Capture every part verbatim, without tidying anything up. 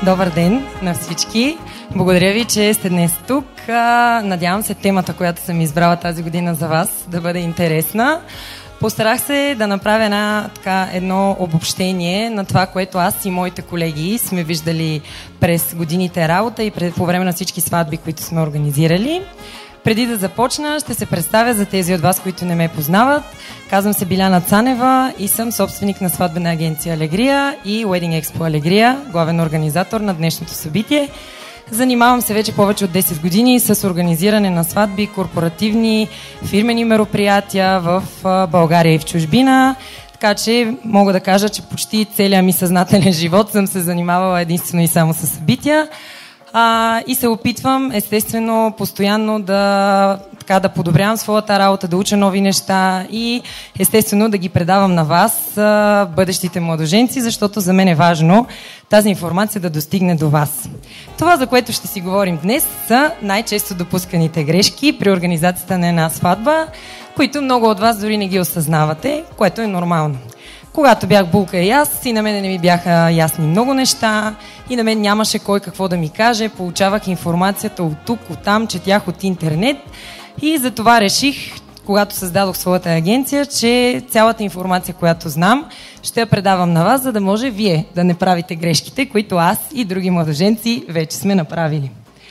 Добър ден на всички! Благодаря ви, че сте днес тук. Надявам се темата, която съм избрала тази година за вас, да бъде интересна. Постарах се да направя една, така, едно обобщение на това, което аз и моите колеги сме виждали през годините работа и пред, по време на всички сватби, които сме организирали. Преди да започна, ще се представя за тези от вас, които не ме познават. Казвам се Биляна Цанева и съм собственик на сватбена агенция Алегрия и Wedding Expo Алегрия, главен организатор на днешното събитие. Занимавам се вече повече от десет години с организиране на сватби, корпоративни, фирмени мероприятия в България и в чужбина. Така че мога да кажа, че почти целият ми съзнателен живот съм се занимавала единствено и само с събития. А, и се опитвам, естествено, постоянно да, така, да подобрявам своята работа, да уча нови неща и естествено да ги предавам на вас, а, бъдещите младоженци, защото за мен е важно тази информация да достигне до вас. Това, за което ще си говорим днес, са най-често допусканите грешки при организацията на една сватба, които много от вас дори не ги осъзнавате, което е нормално. Когато бях булка и аз, и на мен не ми бяха ясни много неща, и на мен нямаше кой какво да ми каже, получавах информацията от тук, от там, четях от интернет и затова реших, когато създадох своята агенция, че цялата информация, която знам, ще я предавам на вас, за да може вие да не правите грешките, които аз и други младоженци вече сме направили.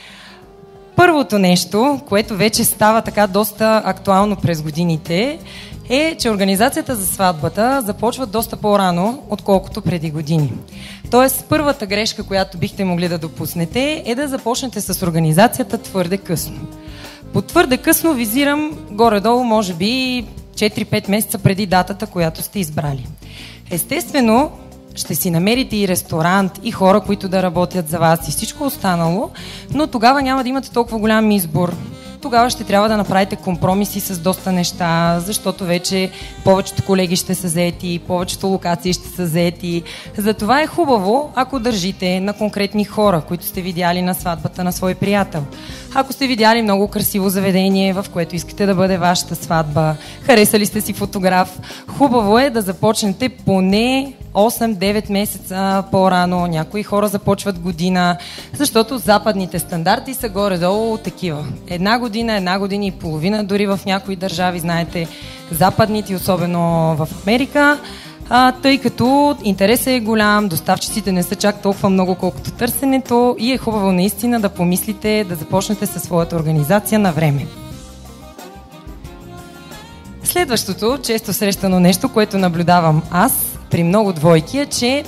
Първото нещо, което вече става така доста актуално през годините, е, че организацията за сватбата започва доста по-рано, отколкото преди години. Тоест, първата грешка, която бихте могли да допуснете, е да започнете с организацията твърде късно. По твърде късно визирам горе-долу, може би, четири-пет месеца преди датата, която сте избрали. Естествено, ще си намерите и ресторант, и хора, които да работят за вас, и всичко останало, но тогава няма да имате толкова голям избор. Тогава ще трябва да направите компромиси с доста неща, защото вече повечето колеги ще са заети, повечето локации ще са заети. Затова е хубаво, ако държите на конкретни хора, които сте видяли на сватбата на свой приятел. Ако сте видяли много красиво заведение, в което искате да бъде вашата сватба, харесали сте си фотограф, хубаво е да започнете поне осем-девет месеца по-рано. Някои хора започват година, защото западните стандарти са горе-долу такива. Една година, една година и половина, дори в някои държави, знаете, западните, особено в Америка, а, тъй като интересът е голям, доставчиците не са чак толкова много, колкото търсенето и е хубаво наистина да помислите да започнете със своята организация на време. Следващото, често срещано нещо, което наблюдавам аз при много двойки, е, че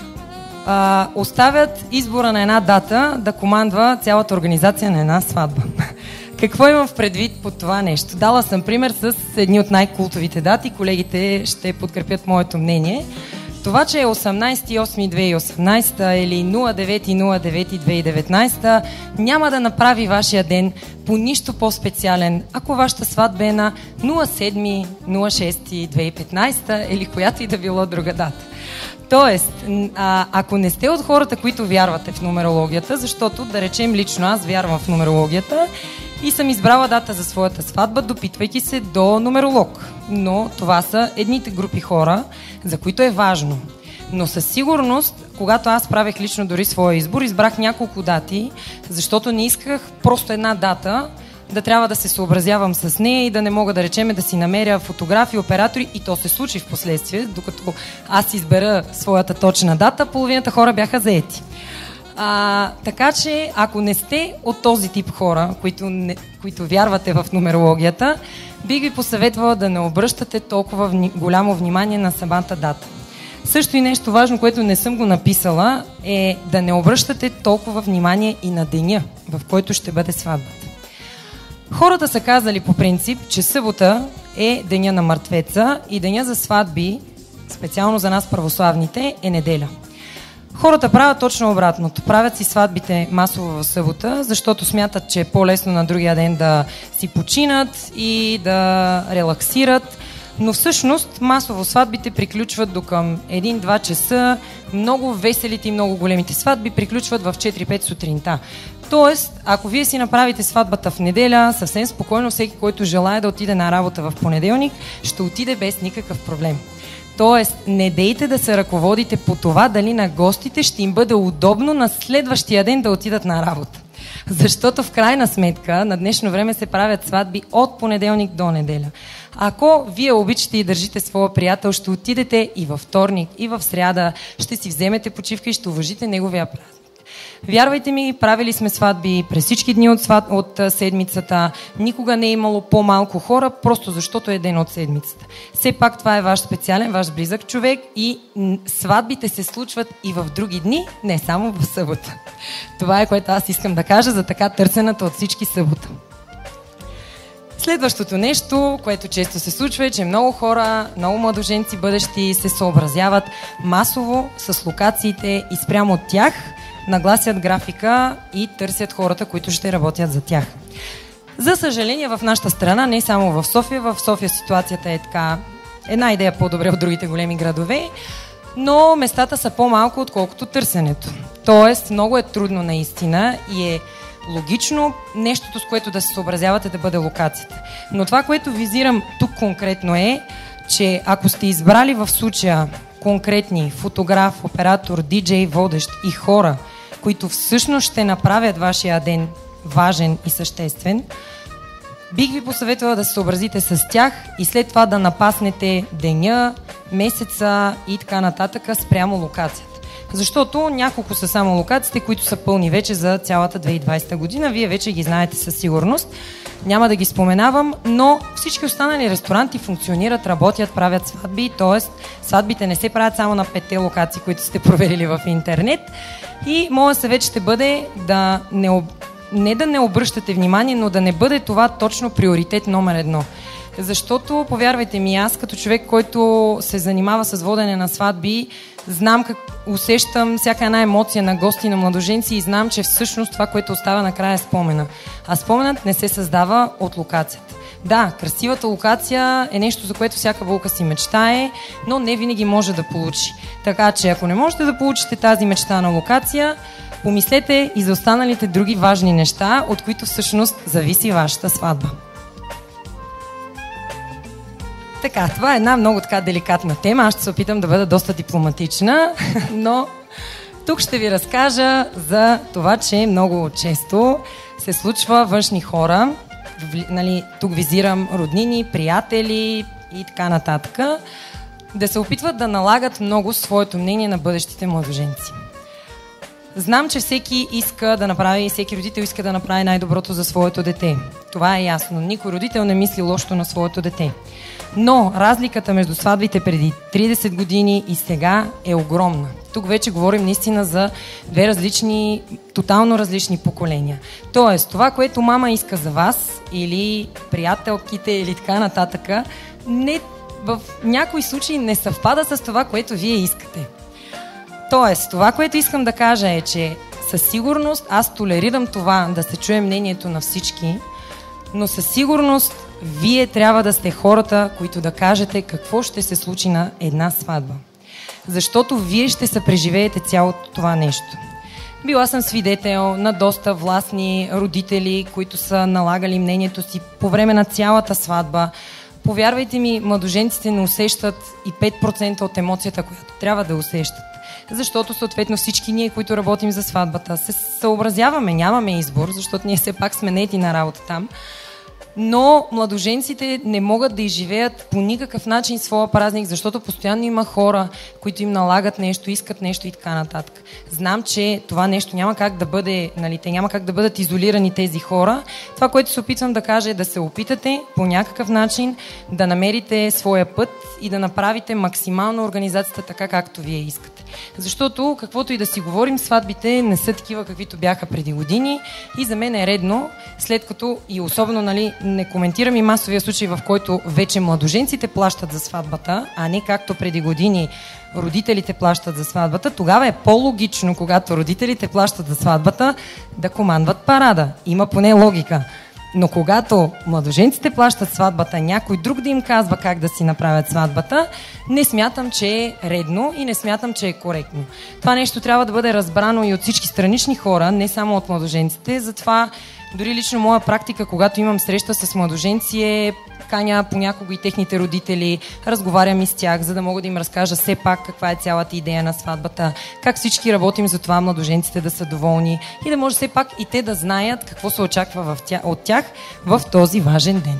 а, оставят избора на една дата да командва цялата организация на една сватба. Какво имам в предвид по това нещо? Дала съм пример с едни от най-култовите дати, колегите ще подкрепят моето мнение. Това, че е осемнайсети август две хиляди и осемнайсета или девети девети две хиляди и деветнайсета, няма да направи вашия ден по нищо по-специален, ако вашата сватба е на седми шести две хиляди и петнайсета или която и да било друга дата. Тоест, а, ако не сте от хората, които вярвате в нумерологията, защото, да речем, лично аз вярвам в нумерологията и съм избрала дата за своята сватба, допитвайки се до нумеролог. Но това са едните групи хора, за които е важно. Но със сигурност, когато аз правех лично дори своя избор, избрах няколко дати, защото не исках просто една дата да трябва да се съобразявам с нея и да не мога да речеме да си намеря фотографи, оператори, и то се случи в последствие, докато аз избера своята точна дата, половината хора бяха заети. А, така че, ако не сте от този тип хора, които, не, които вярвате в нумерологията, бих ви посъветвала да не обръщате толкова вни, голямо внимание на самата дата. Също и нещо важно, което не съм го написала, е да не обръщате толкова внимание и на деня, в който ще бъде сватбата. Хората са казали по принцип, че събота е деня на мъртвеца и деня за сватби, специално за нас православните, е неделя. Хората правят точно обратното. Правят си сватбите масово в събота, защото смятат, че е по-лесно на другия ден да си починат и да релаксират. Но всъщност масово сватбите приключват до към един-два часа. Много веселите и много големите сватби приключват в четири-пет сутринта. Тоест, ако вие си направите сватбата в неделя, съвсем спокойно всеки, който желае да отиде на работа в понеделник, ще отиде без никакъв проблем. Тоест, не дейте да се ръководите по това дали на гостите ще им бъде удобно на следващия ден да отидат на работа. Защото в крайна сметка на днешно време се правят сватби от понеделник до неделя. Ако вие обичате и държите своя приятел, ще отидете и във вторник, и в сряда, ще си вземете почивка и ще уважите неговия празник. Вярвайте ми, правили сме сватби през всички дни от, сват... от седмицата. Никога не е имало по-малко хора, просто защото е ден от седмицата. Все пак това е ваш специален, ваш близък човек и сватбите се случват и в други дни, не само в събота. Това е, което аз искам да кажа за така търсената от всички събота. Следващото нещо, което често се случва, е, че много хора, много младоженци бъдещи се съобразяват масово с локациите и спрямо от тях нагласят графика и търсят хората, които ще работят за тях. За съжаление, в нашата страна, не само в София, в София ситуацията е така, една идея по-добре от другите големи градове, но местата са по-малко, отколкото търсенето. Тоест, много е трудно наистина и е логично нещото, с което да се съобразявате, да бъде локацията. Но това, което визирам тук конкретно е, че ако сте избрали в случая конкретни фотограф, оператор, диджей, водещ и хора, които всъщност ще направят вашия ден важен и съществен, бих ви посъветвала да се съобразите с тях и след това да напаснете деня, месеца и така нататък спрямо локацията. Защото няколко са само локациите, които са пълни вече за цялата две хиляди и двадесета година. Вие вече ги знаете със сигурност. Няма да ги споменавам, но всички останали ресторанти функционират, работят, правят сватби, т.е. сватбите не се правят само на петте локации, които сте проверили в интернет. И моят съвет ще бъде да не, об... не да не обръщате внимание, но да не бъде това точно приоритет номер едно. Защото, повярвайте ми, аз като човек, който се занимава с водене на сватби, знам как усещам всяка една емоция на гости, на младоженци и знам, че всъщност това, което остава накрая е спомена. А споменът не се създава от локацията. Да, красивата локация е нещо, за което всяка вълка си мечтае, но не винаги може да получи. Така че, ако не можете да получите тази мечта на локация, помислете и за останалите други важни неща, от които всъщност зависи вашата сватба. Така, това е една много така деликатна тема. Аз ще се опитам да бъда доста дипломатична, но тук ще ви разкажа за това, че много често се случва външни хора, нали, тук визирам роднини, приятели и така нататък, да се опитват да налагат много своето мнение на бъдещите младоженци. Знам, че всеки иска да направи, всеки родител иска да направи най-доброто за своето дете. Това е ясно. Никой родител не мисли лошо на своето дете. Но разликата между сватбите преди тридесет години и сега е огромна. Тук вече говорим наистина за две различни, тотално различни поколения. Тоест, това, което мама иска за вас или приятелките или така нататък, не, в някои случаи не съвпада с това, което вие искате. Тоест, това, което искам да кажа е, че със сигурност аз толерирам това да се чуе мнението на всички, но със сигурност вие трябва да сте хората, които да кажете какво ще се случи на една сватба. Защото вие ще се преживеете цялото това нещо. Била съм свидетел на доста властни родители, които са налагали мнението си по време на цялата сватба. Повярвайте ми, младоженците не усещат и пет процента от емоцията, която трябва да усещат. Защото съответно всички ние, които работим за сватбата, се съобразяваме, нямаме избор, защото ние все пак сме наети на работа там. Но младоженците не могат да изживеят по никакъв начин своя празник, защото постоянно има хора, които им налагат нещо, искат нещо и така нататък. Знам, че това нещо няма как да бъде, нали, те няма как да бъдат изолирани тези хора. Това, което се опитвам да кажа е да се опитате по някакъв начин да намерите своя път и да направите максимално организацията така, както вие искате. Защото, каквото и да си говорим, сватбите не са такива, каквито бяха преди години и за мен е редно, след като и особено, нали, не коментирам и масовия случай, в който вече младоженците плащат за сватбата, а не както преди години родителите плащат за сватбата, тогава е по-логично, когато родителите плащат за сватбата, да командват парада. Има поне логика. Но когато младоженците плащат сватбата, някой друг да им казва как да си направят сватбата, не смятам, че е редно и не смятам, че е коректно. Това нещо трябва да бъде разбрано и от всички странични хора, не само от младоженците. Затова дори лично моя практика, когато имам среща с младоженци, е каня понякога и техните родители, разговарям и с тях, за да мога да им разкажа все пак каква е цялата идея на сватбата, как всички работим за това младоженците да са доволни и да може все пак и те да знаят какво се очаква в тя, от тях в този важен ден.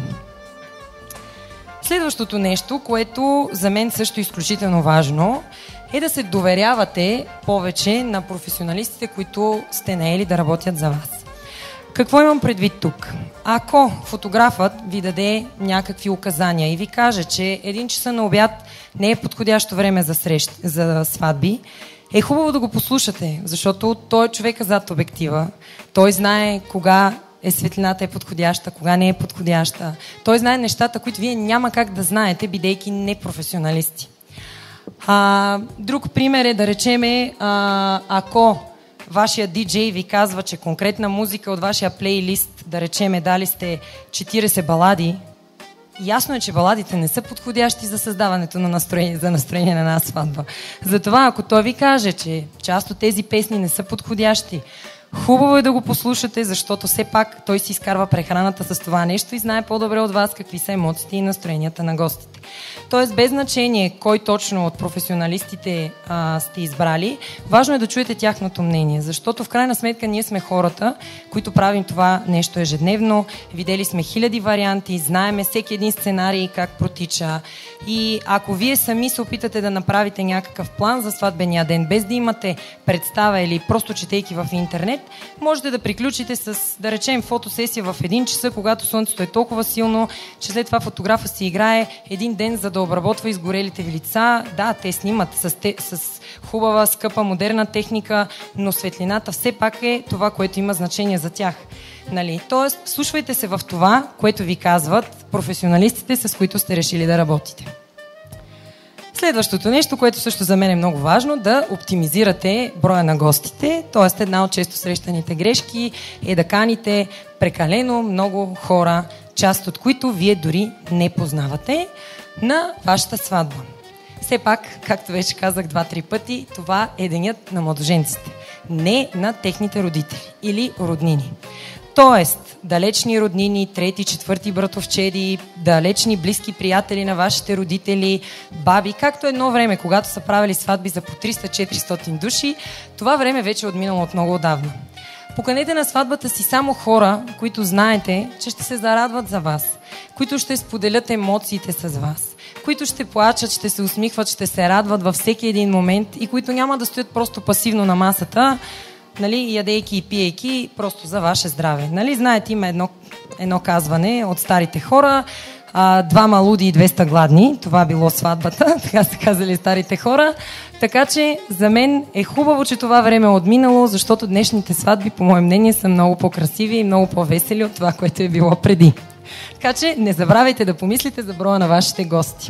Следващото нещо, което за мен също е изключително важно, е да се доверявате повече на професионалистите, които сте наели да работят за вас. Какво имам предвид тук? Ако фотографът ви даде някакви указания и ви каже, че един часа на обяд не е подходящо време за, срещ, за сватби, е хубаво да го послушате, защото той е човека зад обектива. Той знае кога е светлината е подходяща, кога не е подходяща. Той знае нещата, които вие няма как да знаете, бидейки непрофесионалисти. А, друг пример е да речеме, а, ако вашия диджей ви казва, че конкретна музика от вашия плейлист, да речеме, дали сте четирийсет балади, ясно е, че баладите не са подходящи за създаването на настроение, за настроение на една сватба. Затова, ако той ви каже, че част от тези песни не са подходящи, хубаво е да го послушате, защото все пак той си изкарва прехраната с това нещо и знае по-добре от вас какви са емоциите и настроенията на гостите. Тоест, без значение кой точно от професионалистите а, сте избрали, важно е да чуете тяхното мнение, защото в крайна сметка ние сме хората, които правим това нещо ежедневно, видели сме хиляди варианти, знаеме всеки един сценарий как протича и ако вие сами се опитате да направите някакъв план за сватбения ден, без да имате представа или просто четейки в интернет, можете да приключите с, да речем, фотосесия в един часа, когато слънцето е толкова силно, че след това фотографа си играе един ден, за да обработва изгорелите ви лица. Да, те снимат с, те, с хубава, скъпа, модерна техника, но светлината все пак е това, което има значение за тях. Нали? Тоест, слушвайте се в това, което ви казват професионалистите, с които сте решили да работите. Следващото нещо, което също за мен е много важно, да оптимизирате броя на гостите. Тоест, една от често срещаните грешки е да каните прекалено много хора, част от които вие дори не познавате, на вашата сватба. Все пак, както вече казах два-три пъти, това е денят на младоженците, не на техните родители или роднини. Тоест, далечни роднини, трети, четвърти братовчеди, далечни близки приятели на вашите родители, баби, както едно време, когато са правили сватби за по триста-четиристотин души, това време вече е отминало от много отдавна. Поканете на сватбата си само хора, които знаете, че ще се зарадват за вас, които ще споделят емоциите с вас, които ще плачат, ще се усмихват, ще се радват във всеки един момент и които няма да стоят просто пасивно на масата, нали, ядейки и пиейки просто за ваше здраве. Нали, знаете, има едно, едно казване от старите хора, а, двама луди и двеста гладни. Това било сватбата, така са казали старите хора. Така че за мен е хубаво, че това време е отминало, защото днешните сватби, по мое мнение, са много по-красиви и много по-весели от това, което е било преди. Така че не забравяйте да помислите за броя на вашите гости.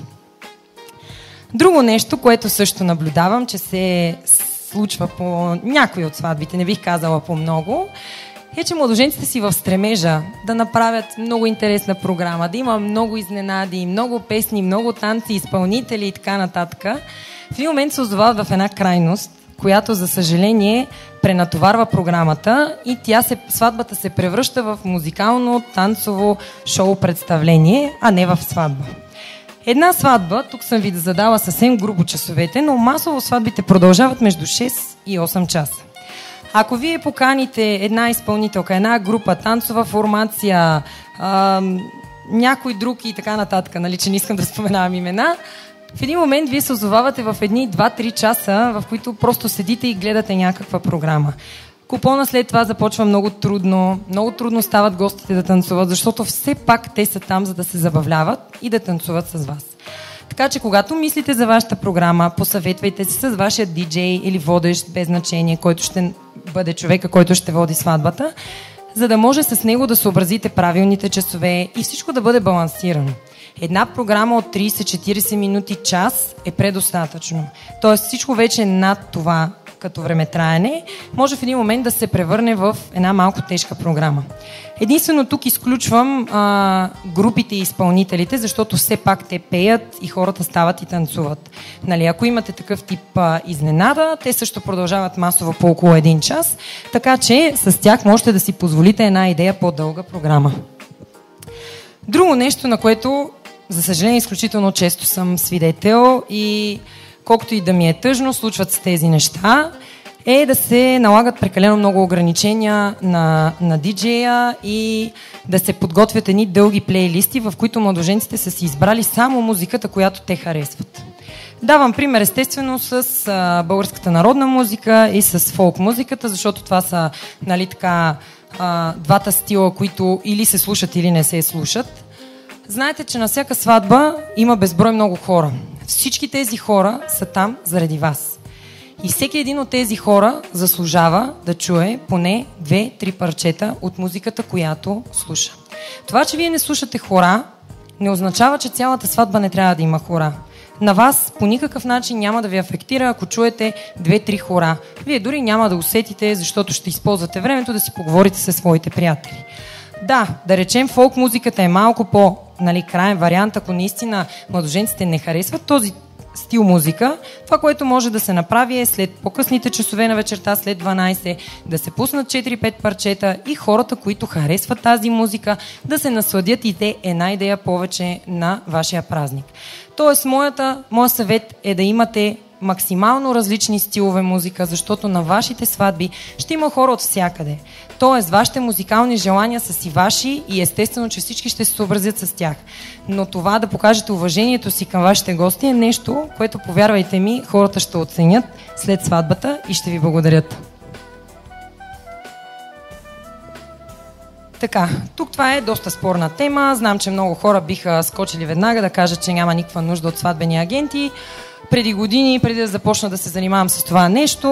Друго нещо, което също наблюдавам, че се случва по някои от сватбите, не бих казала по много, е, че младоженците си в стремежа да направят много интересна програма, да има много изненади, много песни, много танци, изпълнители и така нататък. В един момент се озовават в една крайност, която, за съжаление, пренатоварва програмата и тя се, сватбата се превръща в музикално, танцово шоу-представление, а не в сватба. Една сватба, тук съм ви задала съвсем грубо часовете, но масово сватбите продължават между шест и осем часа. Ако вие поканите една изпълнителка, една група, танцова формация, а, някой друг и така нататък, нали, че не искам да споменавам имена, в един момент вие се озовавате в едни два-три часа, в които просто седите и гледате някаква програма. Купона след това започва много трудно. Много трудно стават гостите да танцуват, защото все пак те са там, за да се забавляват и да танцуват с вас. Така че, когато мислите за вашата програма, посъветвайте се с вашия диджей или водещ, без значение, който ще бъде човека, който ще води сватбата, за да може с него да съобразите правилните часове и всичко да бъде балансирано. Една програма от трийсет-четирийсет минути, час е предостатъчно. Тоест всичко вече над това като времетраене, може в един момент да се превърне в една малко тежка програма. Единствено тук изключвам а, групите и изпълнителите, защото все пак те пеят и хората стават и танцуват. Нали, ако имате такъв тип а, изненада, те също продължават масово по около един час, така че с тях можете да си позволите една идея по-дълга програма. Друго нещо, на което, за съжаление, изключително често съм свидетел и колкото и да ми е тъжно, случват се тези неща, е да се налагат прекалено много ограничения на, на диджея и да се подготвят едни дълги плейлисти, в които младоженците са си избрали само музиката, която те харесват. Давам пример естествено с а, българската народна музика и с фолк музиката, защото това са, нали, така, а, двата стила, които или се слушат, или не се слушат. Знаете, че на всяка сватба има безброй много хора. Всички тези хора са там заради вас. И всеки един от тези хора заслужава да чуе поне две-три парчета от музиката, която слуша. Това, че вие не слушате хора, не означава, че цялата сватба не трябва да има хора. На вас по никакъв начин няма да ви афектира, ако чуете две-три хора. Вие дори няма да усетите, защото ще използвате времето да си поговорите със своите приятели. Да, да речем, фолк музиката е малко по, нали, краен вариант, ако наистина младоженците не харесват този стил музика. Това, което може да се направи, е след по-късните часове на вечерта, след дванайсет, да се пуснат четири-пет парчета и хората, които харесват тази музика, да се насладят и те една идея повече на вашия празник. Тоест, моята, моя съвет е да имате максимално различни стилове музика, защото на вашите сватби ще има хора от всякъде. Тоест, вашите музикални желания са си ваши и естествено, че всички ще се съобразят с тях. Но това да покажете уважението си към вашите гости е нещо, което, повярвайте ми, хората ще оценят след сватбата и ще ви благодарят. Така, тук това е доста спорна тема. Знам, че много хора биха скочили веднага да кажат, че няма никаква нужда от сватбени агенти. Преди години, преди да започна да се занимавам с това нещо,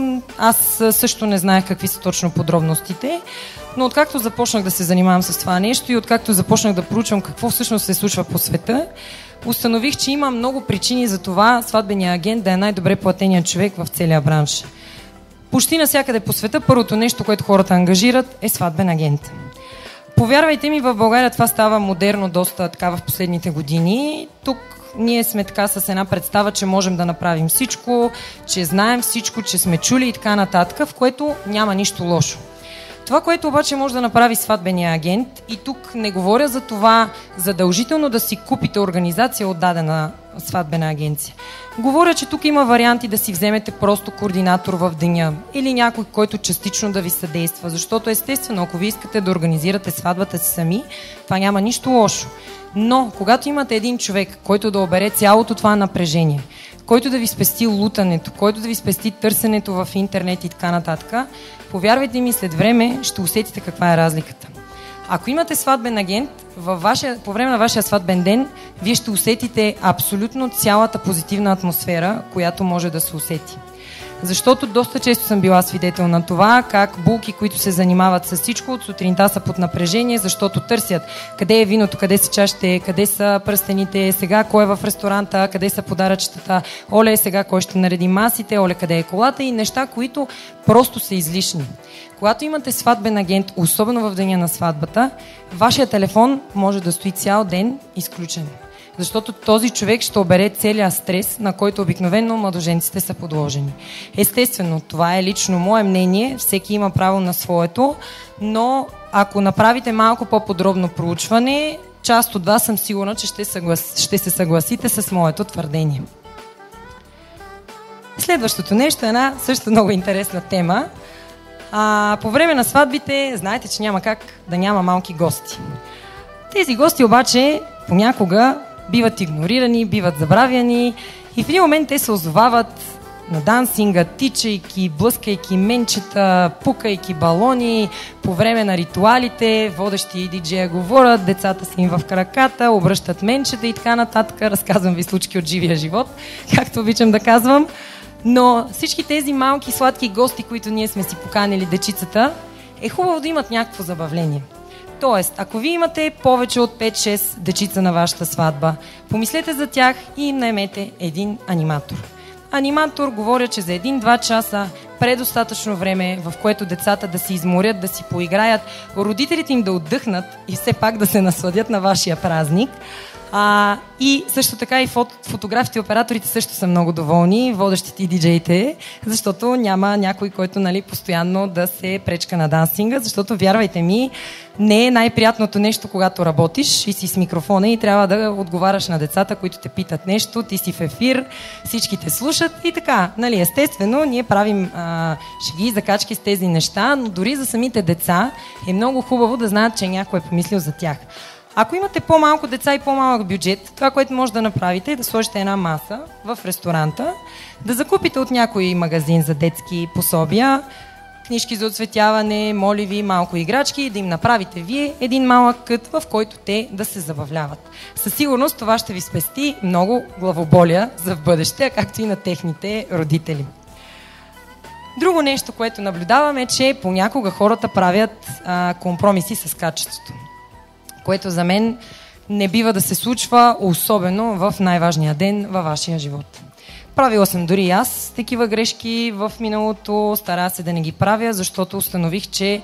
аз също не знаех какви са точно подробностите, но откакто започнах да се занимавам с това нещо и откакто започнах да проучвам какво всъщност се случва по света, установих, че има много причини за това сватбения агент да е най-добре платеният човек в целия бранш. Почти навсякъде по света първото нещо, което хората ангажират, е сватбен агент. Повярвайте ми, в България това става модерно доста така в последните години. Тук ние сме така с една представа, че можем да направим всичко, че знаем всичко, че сме чули и така нататък, в което няма нищо лошо. Това, което обаче може да направи сватбения агент, и тук не говоря за това задължително да си купите организация от дадена сватбена агенция. Говоря, че тук има варианти да си вземете просто координатор в деня или някой, който частично да ви съдейства, защото естествено, ако ви искате да организирате сватбата си сами, това няма нищо лошо. Но, когато имате един човек, който да обере цялото това напрежение, който да ви спести лутането, който да ви спести търсенето в интернет и така нататък, повярвайте ми, след време ще усетите каква е разликата. Ако имате сватбен агент, във вашия, по време на вашия сватбен ден, вие ще усетите абсолютно цялата позитивна атмосфера, която може да се усети. Защото доста често съм била свидетел на това, как булки, които се занимават с всичко, от сутринта са под напрежение, защото търсят къде е виното, къде са чашите, къде са пръстените, сега кой е в ресторанта, къде са подаръчетата, оле, сега кой ще нареди масите, оле, къде е колата, и неща, които просто са излишни. Когато имате сватбен агент, особено в деня на сватбата, вашия телефон може да стои цял ден изключен. Защото този човек ще обере целия стрес, на който обикновено младоженците са подложени. Естествено, това е лично мое мнение, всеки има право на своето, но ако направите малко по-подробно проучване, част от вас съм сигурна, че ще, съглас... ще се съгласите с моето твърдение. Следващото нещо е една също много интересна тема. А, по време на сватбите, знаете, че няма как да няма малки гости. Тези гости обаче понякога биват игнорирани, биват забравяни и в един момент те се озовават на дансинга, тичайки, блъскайки менчета, пукайки балони, по време на ритуалите, водещи и диджея говорят, децата са им в краката, обръщат менчета и така нататък. Разказвам ви случки от живия живот, както обичам да казвам. Но всички тези малки сладки гости, които ние сме си поканили дечицата, е хубаво да имат някакво забавление. Тоест, ако ви имате повече от пет-шест дечица на вашата сватба, помислете за тях и им наемете един аниматор. Аниматор, говоря, че за един-два часа предостатъчно време, в което децата да си изморят, да си поиграят, родителите им да отдъхнат и все пак да се насладят на вашия празник. А, и също така и фото, фотографите и операторите също са много доволни, водещите и диджеите, защото няма някой, който, нали, постоянно да се пречка на дансинга, защото, вярвайте ми, не е най-приятното нещо, когато работиш и си с микрофона и трябва да отговаряш на децата, които те питат нещо, ти си в ефир, всички те слушат и така. Нали, естествено, ние правим а, шеги и закачки с тези неща, но дори за самите деца е много хубаво да знаят, че някой е помислил за тях. Ако имате по-малко деца и по-малък бюджет, това, което може да направите, е да сложите една маса в ресторанта, да закупите от някой магазин за детски пособия, книжки за оцветяване, моливи, малко играчки и да им направите вие един малък кът, в който те да се забавляват. Със сигурност това ще ви спести много главоболия за в бъдеще, както и на техните родители. Друго нещо, което наблюдаваме, е, че понякога хората правят а, компромиси с качеството, което за мен не бива да се случва, особено в най-важния ден във вашия живот. Правила съм дори и аз такива грешки в миналото, старая се да не ги правя, защото установих, че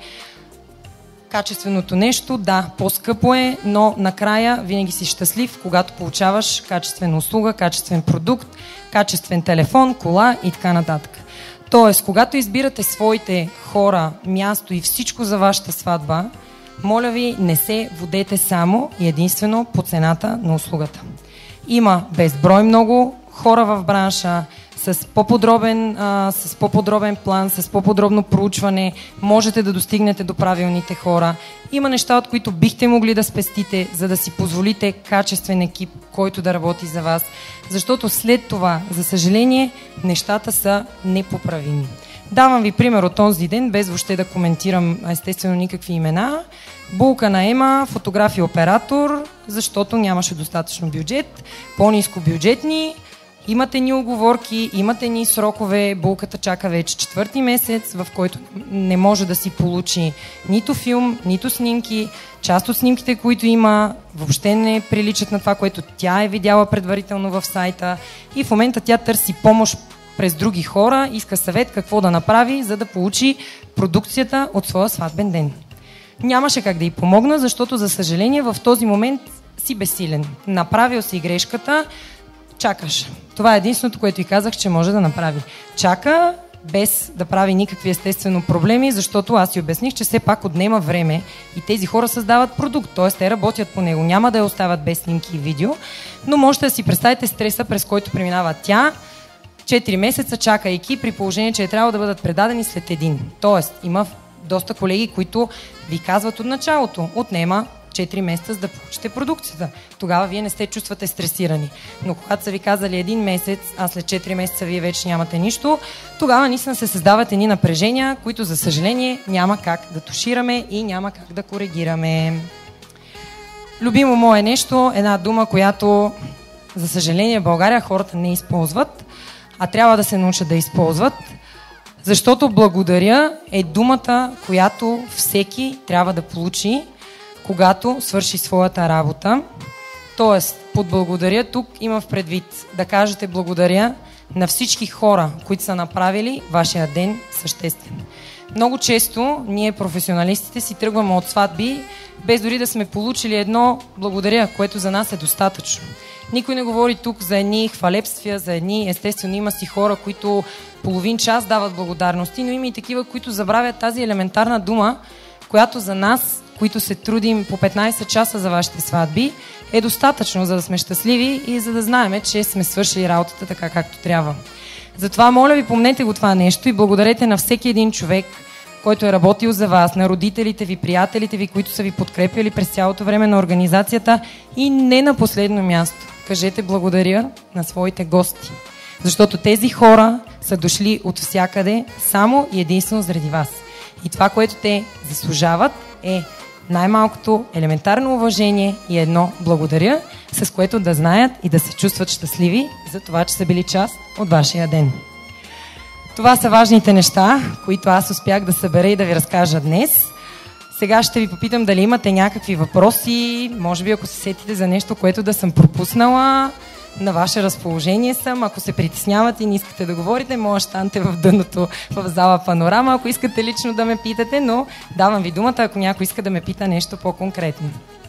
качественото нещо, да, по-скъпо е, но накрая винаги си щастлив, когато получаваш качествена услуга, качествен продукт, качествен телефон, кола и така нататък. Тоест, когато избирате своите хора, място и всичко за вашата сватба, моля ви, не се водете само и единствено по цената на услугата. Има безброй много хора в бранша, с по-подробен, а, с по-подробен план, с по-подробно проучване, можете да достигнете до правилните хора. Има неща, от които бихте могли да спестите, за да си позволите качествен екип, който да работи за вас. Защото след това, за съжаление, нещата са непоправими. Давам ви пример от този ден, без въобще да коментирам естествено никакви имена. Булка на Ема, фотограф и оператор, защото нямаше достатъчно бюджет, по-ниско бюджетни, имате ни уговорки, имате ни срокове, булката чака вече четвърти месец, в който не може да си получи нито филм, нито снимки. Част от снимките, които има, въобще не приличат на това, което тя е видяла предварително в сайта и в момента тя търси помощ през други хора, иска съвет какво да направи, за да получи продукцията от своя сватбен ден. Нямаше как да й помогна, защото за съжаление в този момент си безсилен. Направил си грешката, чакаш. Това е единственото, което й казах, че може да направи. Чака, без да прави никакви естествено проблеми, защото аз си обясних, че все пак отнема време и тези хора създават продукт, т.е. те работят по него, няма да я оставят без снимки и видео, но можете да си представите стреса, през който преминава тя. четири месеца чакайки, при положение, че е трябвало да бъдат предадени след един. Тоест, има доста колеги, които ви казват от началото, отнема четири месеца, за да получите продукцията. Тогава вие не сте чувствате стресирани. Но когато са ви казали един месец, а след четири месеца вие вече нямате нищо, тогава наистина се създават едни напрежения, които за съжаление няма как да тушираме и няма как да коригираме. Любимо мое нещо, една дума, която за съжаление в България хората не използват, а трябва да се научат да използват, защото благодаря е думата, която всеки трябва да получи, когато свърши своята работа. Тоест, под благодаря тук има в предвид да кажете благодаря на всички хора, които са направили вашия ден съществен. Много често ние, професионалистите, си тръгваме от сватби, без дори да сме получили едно благодаря, което за нас е достатъчно. Никой не говори тук за едни хвалебствия, за едни, естествено има си хора, които половин час дават благодарности, но има и такива, които забравят тази елементарна дума, която за нас, които се трудим по петнайсет часа за вашите сватби, е достатъчно, за да сме щастливи и за да знаем, че сме свършили работата така, както трябва. Затова, моля ви, помнете го това нещо и благодарете на всеки един човек, който е работил за вас, на родителите ви, приятелите ви, които са ви подкрепили през цялото време на организацията и не на последно място. Кажете благодаря на своите гости, защото тези хора са дошли от всякъде само и единствено заради вас. И това, което те заслужават, е най-малкото елементарно уважение и едно благодаря, с което да знаят и да се чувстват щастливи за това, че са били част от вашия ден. Това са важните неща, които аз успях да събера и да ви разкажа днес. Сега ще ви попитам дали имате някакви въпроси, може би ако се сетите за нещо, което да съм пропуснала, на ваше разположение съм. Ако се притеснявате и не искате да говорите, може да станете в дъното в зала Панорама, ако искате лично да ме питате, но давам ви думата, ако някой иска да ме пита нещо по-конкретно.